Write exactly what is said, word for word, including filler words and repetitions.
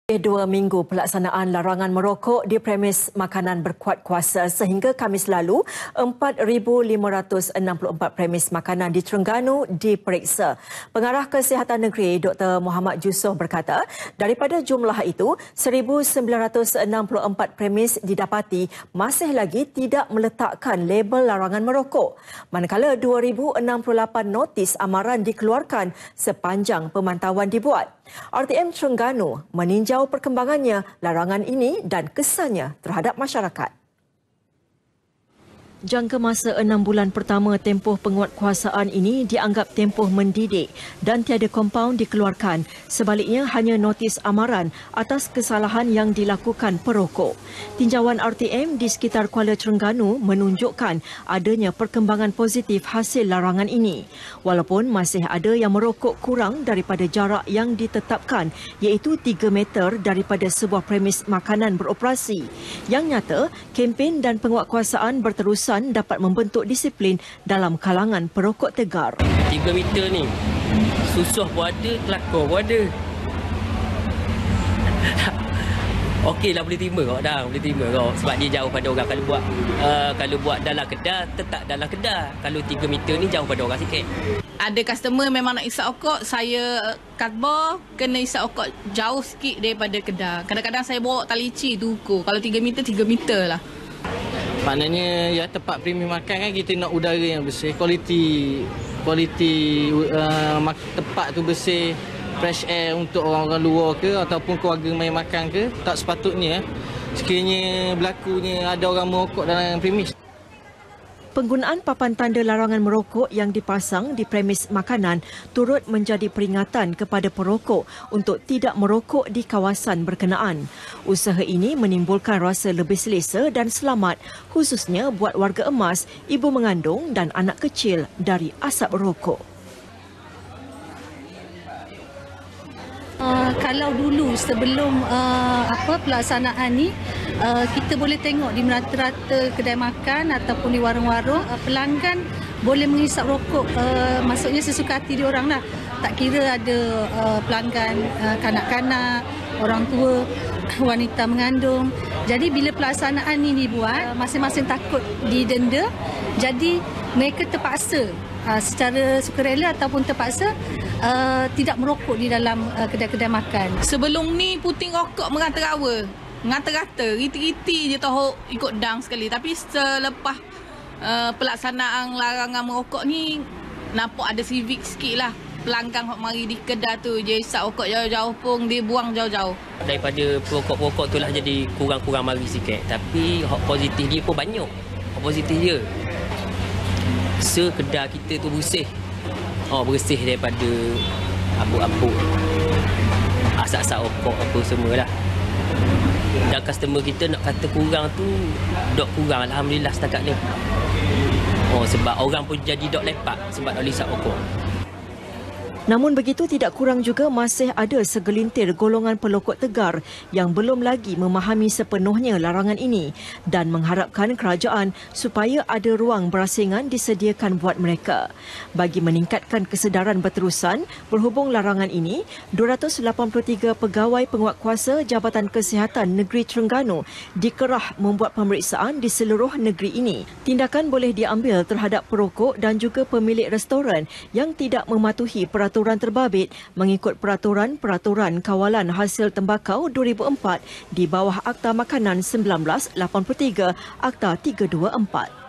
Dua minggu pelaksanaan larangan merokok di premis makanan berkuat kuasa sehingga Khamis lalu, empat ribu lima ratus enam puluh empat premis makanan di Terengganu diperiksa. Pengarah Kesihatan Negeri Doktor Muhammad Jusoh berkata, daripada jumlah itu, seribu sembilan ratus enam puluh empat premis didapati masih lagi tidak meletakkan label larangan merokok. Manakala dua ribu enam puluh lapan notis amaran dikeluarkan sepanjang pemantauan dibuat. R T M Terengganu meninjau perkembangannya larangan ini dan kesannya terhadap masyarakat. Jangka masa enam bulan pertama tempoh penguatkuasaan ini dianggap tempoh mendidik dan tiada kompaun dikeluarkan. Sebaliknya hanya notis amaran atas kesalahan yang dilakukan perokok. Tinjauan R T M di sekitar Kuala Terengganu menunjukkan adanya perkembangan positif hasil larangan ini. Walaupun masih ada yang merokok kurang daripada jarak yang ditetapkan iaitu tiga meter daripada sebuah premis makanan beroperasi. Yang nyata, kempen dan penguatkuasaan berterusan dapat membentuk disiplin dalam kalangan perokok tegar. tiga meter ni, susah pun ada, kelakar pun ada. Okeylah, boleh terima kau dah, boleh terima kau sebab dia jauh pada orang. Kalau buat uh, kalau buat dalam kedai, tetap dalam kedai. Kalau tiga meter ni jauh pada orang sikit. Ada customer memang nak isap okok, saya kadbar kena isap okok jauh sikit daripada kedai. Kadang-kadang saya bawa tali ci tu ukur. Kalau tiga meter, tiga meter lah. Maknanya ya tempat premium makan kan kita nak udara yang bersih, kualiti kualiti uh, tempat tu bersih, fresh air untuk orang-orang luar ke ataupun keluarga main makan ke. Tak sepatutnya sekiranya berlakunya ada orang merokok dalam premis. Penggunaan papan tanda larangan merokok yang dipasang di premis makanan turut menjadi peringatan kepada perokok untuk tidak merokok di kawasan berkenaan. Usaha ini menimbulkan rasa lebih selesa dan selamat khususnya buat warga emas, ibu mengandung dan anak kecil dari asap rokok. Uh, kalau dulu sebelum uh, apa pelaksanaan ni uh, kita boleh tengok di rata-rata kedai makan ataupun di warung-warung uh, pelanggan boleh mengisap rokok, uh, maksudnya sesuka hati diorang lah. Tak kira ada uh, pelanggan uh, kanak-kanak, orang tua, wanita mengandung. Jadi bila pelaksanaan ini dibuat, uh, masing-masing takut didenda. Jadi mereka terpaksa uh, secara sukarela ataupun terpaksa Uh, tidak merokok di dalam uh, kedai-kedai makan. Sebelum ni puting rokok merata-rawa, ngata-ngata, riti-riti je tahu ikut dang sekali. Tapi selepas uh, pelaksanaan larangan merokok ni, nampak ada civic sikit lah. Pelanggan hok mari di kedai tu je isap rokok jauh-jauh pun dia buang jauh-jauh. Daripada perokok-perokok tu lah jadi kurang-kurang mari sikit. Tapi hok positif dia pun banyak. Hok positif dia. Sekedar kita tu bersih. Oh, bersih daripada abuk-abuk, asap-asap rokok apa semualah. Dan customer kita nak kata kurang tu, dok kurang alhamdulillah setakat ni. Oh, sebab orang pun jadi dok lepak sebab dah isap rokok. Namun begitu tidak kurang juga masih ada segelintir golongan pelokok tegar yang belum lagi memahami sepenuhnya larangan ini dan mengharapkan kerajaan supaya ada ruang berasingan disediakan buat mereka. Bagi meningkatkan kesedaran berterusan berhubung larangan ini, dua ratus lapan puluh tiga pegawai penguatkuasa Jabatan Kesihatan Negeri Terengganu dikerah membuat pemeriksaan di seluruh negeri ini. Tindakan boleh diambil terhadap perokok dan juga pemilik restoran yang tidak mematuhi peraturan Peraturan terbabit mengikut Peraturan-Peraturan Kawalan Hasil Tembakau dua ribu empat di bawah Akta Makanan seribu sembilan ratus lapan puluh tiga Akta tiga dua empat.